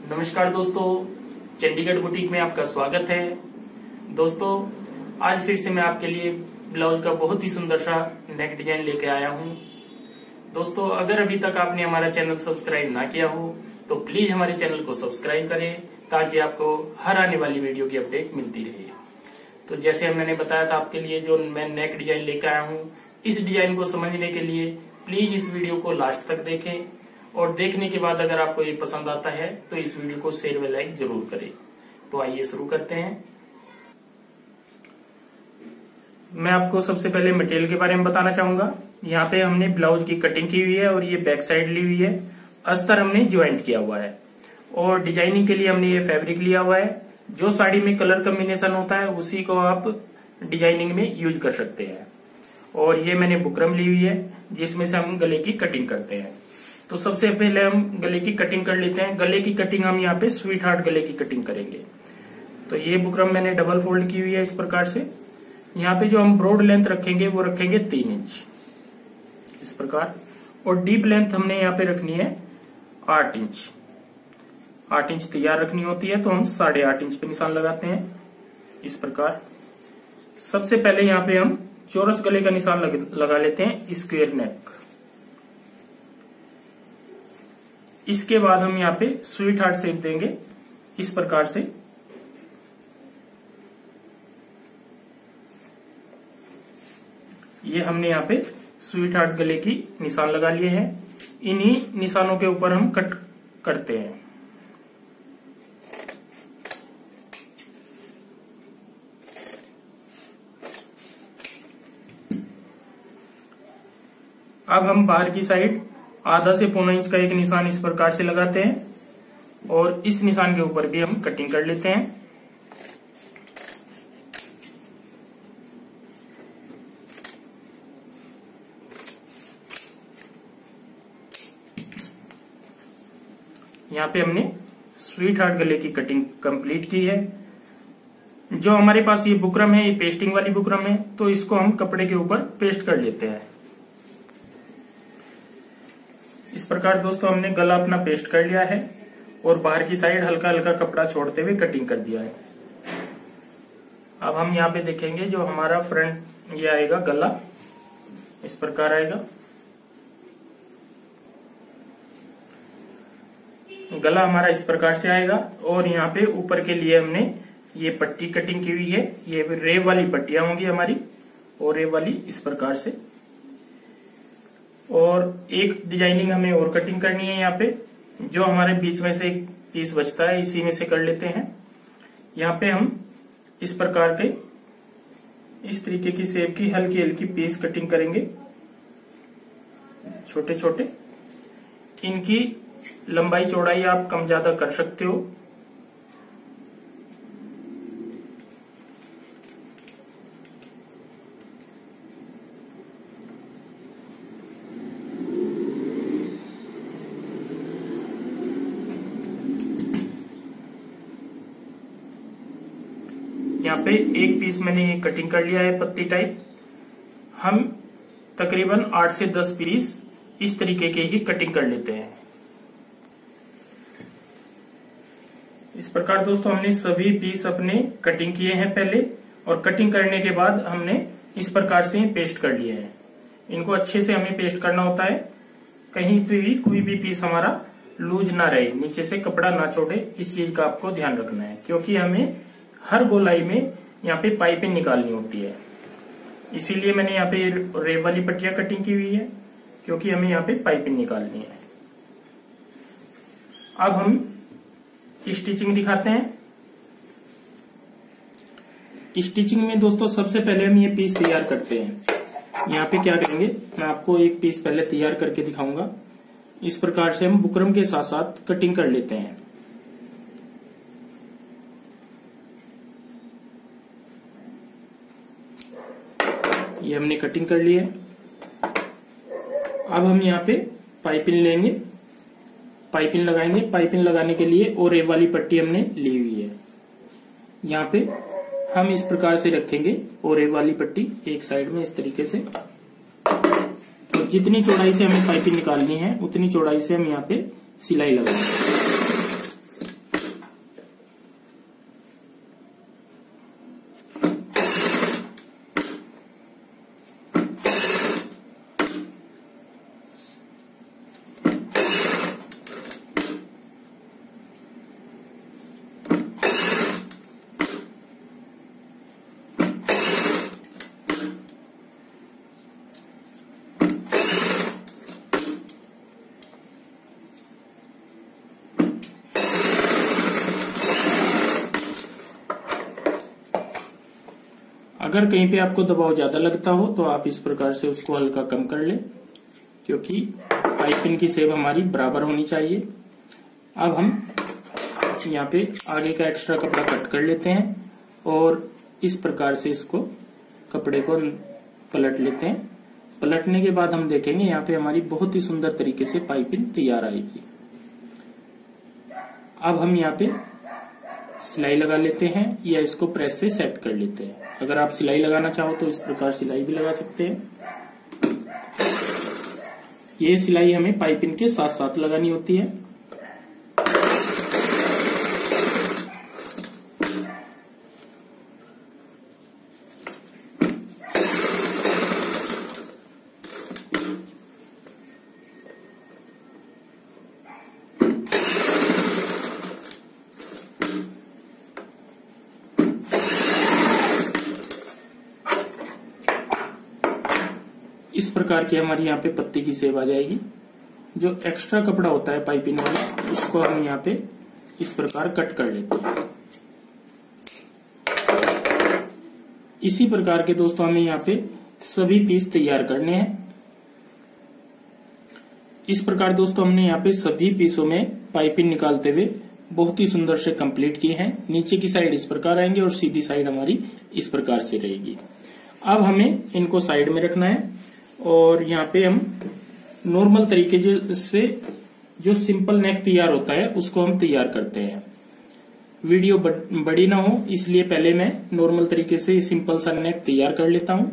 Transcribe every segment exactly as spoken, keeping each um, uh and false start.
नमस्कार दोस्तों, चंडीगढ़ बुटीक में आपका स्वागत है। दोस्तों, आज फिर से मैं आपके लिए ब्लाउज का बहुत ही सुंदर सा नेक डिजाइन लेके आया हूं। दोस्तों, अगर अभी तक आपने हमारा चैनल सब्सक्राइब ना किया हो तो प्लीज हमारे चैनल को सब्सक्राइब करें ताकि आपको हर आने वाली वीडियो की अपडेट मिलती रहे। तो जैसे मैंने बताया था, आपके लिए जो मैं नेक डिजाइन लेकर आया हूँ, इस डिजाइन को समझने के लिए प्लीज इस वीडियो को लास्ट तक देखें और देखने के बाद अगर आपको ये पसंद आता है तो इस वीडियो को शेयर व लाइक जरूर करें। तो आइए शुरू करते हैं। मैं आपको सबसे पहले मटेरियल के बारे में बताना चाहूंगा। यहाँ पे हमने ब्लाउज की कटिंग की हुई है और ये बैक साइड ली हुई है। अस्तर हमने ज्वाइंट किया हुआ है और डिजाइनिंग के लिए हमने ये फैब्रिक लिया हुआ है। जो साड़ी में कलर कॉम्बिनेशन होता है उसी को आप डिजाइनिंग में यूज कर सकते हैं। और ये मैंने बुकरम ली हुई है जिसमें से हम गले की कटिंग करते हैं। तो सबसे पहले हम गले की कटिंग कर लेते हैं। गले की कटिंग हम यहाँ पे स्वीट हार्ट गले की कटिंग करेंगे। तो ये बुकरम मैंने डबल फोल्ड की हुई है इस प्रकार से। यहाँ पे जो हम ब्रॉड लेंथ रखेंगे वो रखेंगे तीन इंच इस प्रकार, और डीप लेंथ हमने यहाँ पे रखनी है आठ इंच। आठ इंच तैयार रखनी होती है तो हम साढ़े आठ इंच पे निशान लगाते हैं इस प्रकार। सबसे पहले यहाँ पे हम चौरस गले का निशान लग, लगा लेते हैं स्क्वायर नेक। इसके बाद हम यहाँ पे स्वीट हार्ट शेप देंगे इस प्रकार से। ये हमने यहाँ पे स्वीट हार्ट गले की निशान लगा लिए हैं। इन्हीं निशानों के ऊपर हम कट करते हैं। अब हम बाहर की साइड आधा से पौना इंच का एक निशान इस प्रकार से लगाते हैं और इस निशान के ऊपर भी हम कटिंग कर लेते हैं। यहाँ पे हमने स्वीट हार्ट गले की कटिंग कंप्लीट की है। जो हमारे पास ये बुकरम है, ये पेस्टिंग वाली बुकरम है, तो इसको हम कपड़े के ऊपर पेस्ट कर लेते हैं इस प्रकार। दोस्तों, हमने गला अपना पेस्ट कर लिया है और बाहर की साइड हल्का हल्का कपड़ा छोड़ते हुए कटिंग कर दिया है। अब हम यहाँ पे देखेंगे जो हमारा फ्रंट ये आएगा गला इस प्रकार आएगा। गला हमारा इस प्रकार से आएगा और यहाँ पे ऊपर के लिए हमने ये पट्टी कटिंग की हुई है। ये रेव वाली पट्टियां होंगी हमारी और रेव वाली इस प्रकार से। और एक डिजाइनिंग हमें और कटिंग करनी है। यहाँ पे जो हमारे बीच में से एक पीस बचता है इसी में से कर लेते हैं। यहाँ पे हम इस प्रकार के इस तरीके की शेप की हल्की हल्की पीस कटिंग करेंगे छोटे छोटे। इनकी लंबाई चौड़ाई आप कम ज्यादा कर सकते हो। यहाँ पे एक पीस मैंने ये कटिंग कर लिया है पत्ती टाइप। हम तकरीबन आठ से दस पीस इस तरीके के ही कटिंग कर लेते हैं इस प्रकार। दोस्तों, हमने सभी पीस अपने कटिंग किए हैं पहले, और कटिंग करने के बाद हमने इस प्रकार से पेस्ट कर लिए हैं। इनको अच्छे से हमें पेस्ट करना होता है, कहीं पे भी कोई भी पीस हमारा लूज ना रहे, नीचे से कपड़ा ना छोड़े। इस चीज का आपको ध्यान रखना है क्योंकि हमें हर गोलाई में यहाँ पे पाइपिंग निकालनी होती है। इसीलिए मैंने यहाँ पे रेव वाली पट्टियां कटिंग की हुई है क्योंकि हमें यहाँ पे पाइपिंग निकालनी है। अब हम स्टिचिंग दिखाते हैं। स्टिचिंग में दोस्तों सबसे पहले हम ये पीस तैयार करते हैं। यहाँ पे क्या करेंगे, मैं आपको एक पीस पहले तैयार करके दिखाऊंगा। इस प्रकार से हम बुकरम के साथ साथ कटिंग कर लेते हैं। ये हमने कटिंग कर ली है। अब हम यहाँ पे पाइपिंग लेंगे, पाइपिंग लगाएंगे। पाइपिंग लगाने के लिए और रेव वाली पट्टी हमने ली हुई है। यहाँ पे हम इस प्रकार से रखेंगे और रेव वाली पट्टी एक साइड में इस तरीके से। तो जितनी चौड़ाई से हमें पाइपिंग निकालनी है उतनी चौड़ाई से हम यहाँ पे सिलाई लगाएंगे। अगर कहीं पे आपको दबाव ज्यादा लगता हो तो आप इस प्रकार से उसको हल्का कम कर ले, क्योंकि पाइपिंग की शेप हमारी बराबर होनी चाहिए। अब हम यहाँ पे आगे का एक्स्ट्रा कपड़ा कट कर लेते हैं और इस प्रकार से इसको कपड़े को पलट लेते हैं। पलटने के बाद हम देखेंगे यहाँ पे हमारी बहुत ही सुंदर तरीके से पाइपिंग तैयार आएगी। अब हम यहाँ पे सिलाई लगा लेते हैं या इसको प्रेस से सेट कर लेते हैं। अगर आप सिलाई लगाना चाहो तो इस प्रकार सिलाई भी लगा सकते हैं। ये सिलाई हमें पाइपिंग के साथ साथ लगानी होती है। इस प्रकार की हमारी यहाँ पे पत्ती की शेप आ जाएगी। जो एक्स्ट्रा कपड़ा होता है पाइपिंग वाला, उसको हम यहाँ पे इस प्रकार कट कर लेते हैं। इसी प्रकार के दोस्तों हमें यहाँ पे सभी पीस तैयार करने हैं। इस प्रकार दोस्तों हमने यहाँ पे सभी पीसों में पाइपिंग निकालते हुए बहुत ही सुंदर से कंप्लीट की है। नीचे की साइड इस प्रकार आएंगे और सीधी साइड हमारी इस प्रकार से रहेगी। अब हमें इनको साइड में रखना है और यहाँ पे हम नॉर्मल तरीके से जो सिंपल नेक तैयार होता है उसको हम तैयार करते हैं। वीडियो बड़ी ना हो इसलिए पहले मैं नॉर्मल तरीके से सिंपल सा नेक तैयार कर लेता हूं।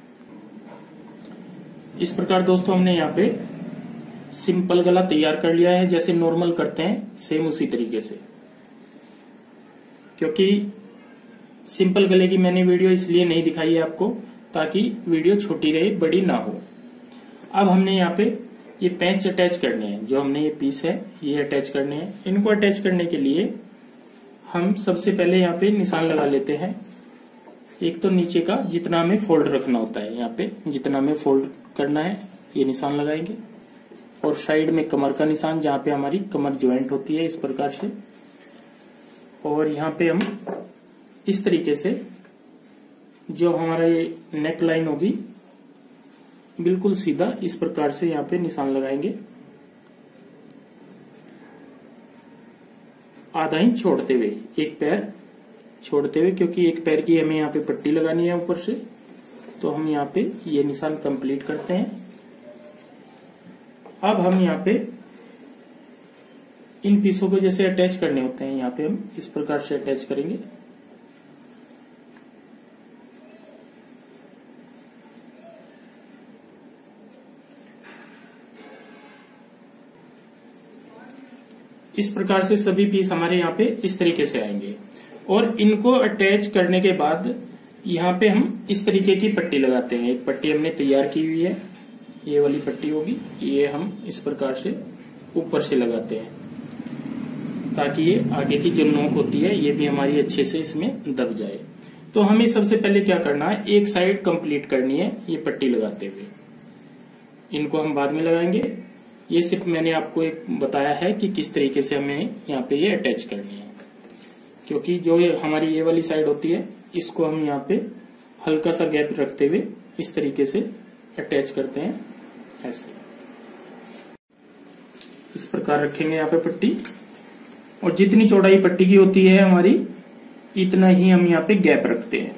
इस प्रकार दोस्तों हमने यहाँ पे सिंपल गला तैयार कर लिया है, जैसे नॉर्मल करते हैं सेम उसी तरीके से। क्योंकि सिंपल गले की मैंने वीडियो इसलिए नहीं दिखाई है आपको, ताकि वीडियो छोटी रहे, बड़ी ना हो। अब हमने यहाँ पे ये पैच अटैच करने हैं। जो हमने ये पीस है ये अटैच करने हैं। इनको अटैच करने के लिए हम सबसे पहले यहाँ पे निशान लगा लेते हैं। एक तो नीचे का जितना हमें फोल्ड रखना होता है, यहाँ पे जितना हमें फोल्ड करना है ये निशान लगाएंगे। और साइड में कमर का निशान, जहाँ पे हमारी कमर ज्वाइंट होती है, इस प्रकार से। और यहाँ पे हम इस तरीके से जो हमारा ये नेक लाइन होगी बिल्कुल सीधा इस प्रकार से यहाँ पे निशान लगाएंगे, आधा इंच छोड़ते हुए, एक पैर छोड़ते हुए, क्योंकि एक पैर की हमें यहाँ पे पट्टी लगानी है ऊपर से। तो हम यहाँ पे ये निशान कंप्लीट करते हैं। अब हम यहाँ पे इन पीसों को जैसे अटैच करने होते हैं, यहाँ पे हम इस प्रकार से अटैच करेंगे। इस प्रकार से सभी पीस हमारे यहाँ पे इस तरीके से आएंगे। और इनको अटैच करने के बाद यहाँ पे हम इस तरीके की पट्टी लगाते हैं। एक पट्टी हमने तैयार की हुई है, ये वाली पट्टी होगी, ये हम इस प्रकार से ऊपर से लगाते हैं, ताकि ये आगे की जो नोक होती है ये भी हमारी अच्छे से इसमें दब जाए। तो हमें सबसे पहले क्या करना है, एक साइड कंप्लीट करनी है ये पट्टी लगाते हुए। इनको हम बाद में लगाएंगे। ये सिर्फ मैंने आपको एक बताया है कि किस तरीके से हमें यहाँ पे ये अटैच करनी है, क्योंकि जो ये हमारी ये वाली साइड होती है इसको हम यहाँ पे हल्का सा गैप रखते हुए इस तरीके से अटैच करते हैं। ऐसे इस प्रकार रखेंगे यहाँ पे पट्टी, और जितनी चौड़ाई पट्टी की होती है हमारी, इतना ही हम यहाँ पे गैप रखते हैं।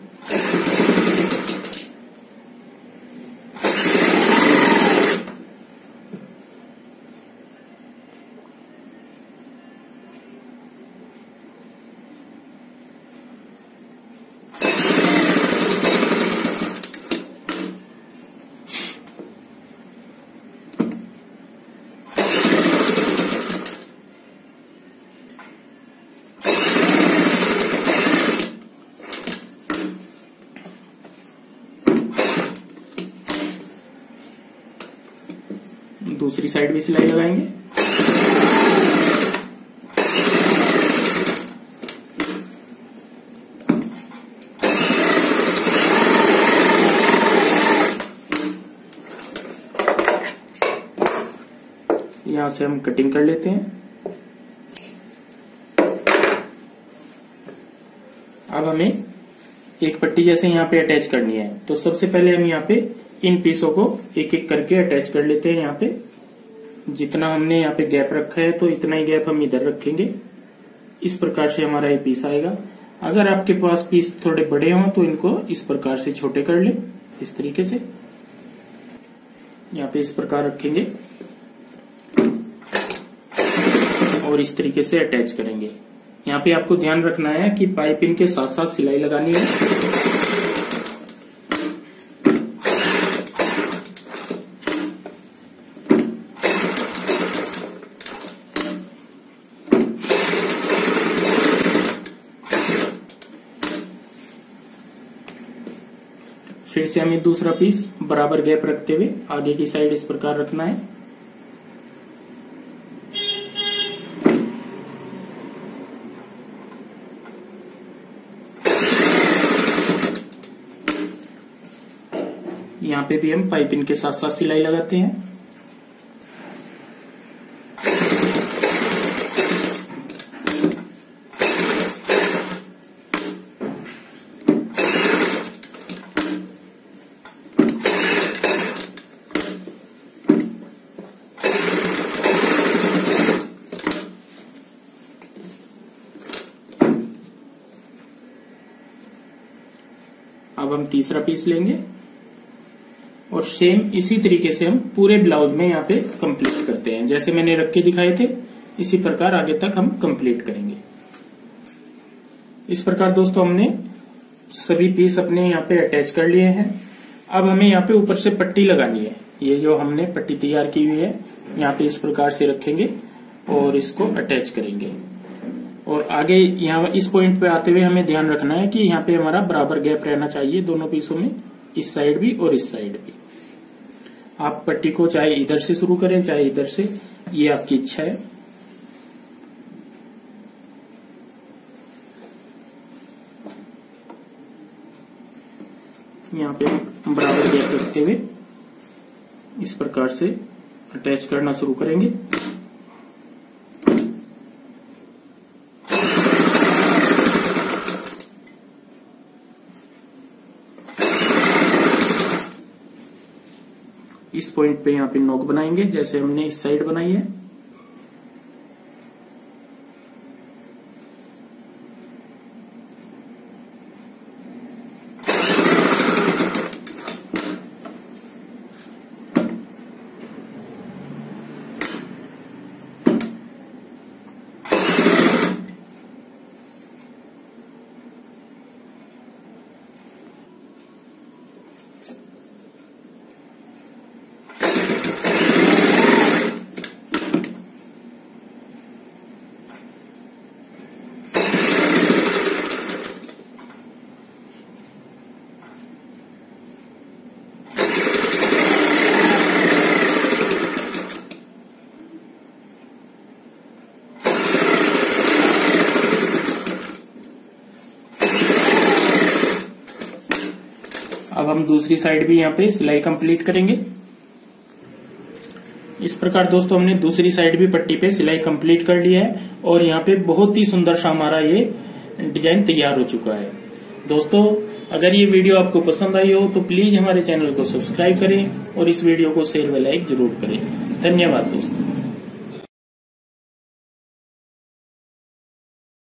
दूसरी साइड भी सिलाई लगाएंगे। यहां से हम कटिंग कर लेते हैं। अब हमें एक पट्टी जैसे यहाँ पे अटैच करनी है, तो सबसे पहले हम यहाँ पे इन पीसों को एक एक करके अटैच कर लेते हैं। यहाँ पे जितना हमने यहाँ पे गैप रखा है तो इतना ही गैप हम इधर रखेंगे। इस प्रकार से हमारा ये पीस आएगा। अगर आपके पास पीस थोड़े बड़े हों तो इनको इस प्रकार से छोटे कर ले, इस तरीके से यहाँ पे इस प्रकार रखेंगे और इस तरीके से अटैच करेंगे। यहाँ पे आपको ध्यान रखना है कि पाइपिंग के साथ साथ सिलाई लगानी है। फिर से हमें दूसरा पीस बराबर गैप रखते हुए आगे की साइड इस प्रकार रखना है। यहाँ पे भी हम पाइपिंग के साथ साथ सिलाई लगाते हैं। अब हम तीसरा पीस लेंगे और सेम इसी तरीके से हम पूरे ब्लाउज में यहाँ पे कंप्लीट करते हैं। जैसे मैंने रख के दिखाए थे इसी प्रकार आगे तक हम कंप्लीट करेंगे। इस प्रकार दोस्तों हमने सभी पीस अपने यहाँ पे अटैच कर लिए हैं। अब हमें यहाँ पे ऊपर से पट्टी लगानी है। ये जो हमने पट्टी तैयार की हुई है यहाँ पे इस प्रकार से रखेंगे और इसको अटैच करेंगे। और आगे यहाँ इस पॉइंट पे आते हुए हमें ध्यान रखना है कि यहाँ पे हमारा बराबर गैप रहना चाहिए दोनों पीसों में, इस साइड भी और इस साइड भी। आप पट्टी को चाहे इधर से शुरू करें चाहे इधर से, ये आपकी इच्छा है। यहाँ पे बराबर गैप रखते हुए इस प्रकार से अटैच करना शुरू करेंगे। इस पॉइंट पे यहाँ पे नोक बनाएंगे जैसे हमने इस साइड बनाई है। अब हम दूसरी साइड भी यहाँ पे सिलाई कंप्लीट करेंगे। इस प्रकार दोस्तों हमने दूसरी साइड भी पट्टी पे सिलाई कंप्लीट कर लिया है और यहाँ पे बहुत ही सुंदर सा हमारा ये डिजाइन तैयार हो चुका है। दोस्तों अगर ये वीडियो आपको पसंद आई हो तो प्लीज हमारे चैनल को सब्सक्राइब करें और इस वीडियो को शेयर व लाइक जरूर करें। धन्यवाद दोस्तों।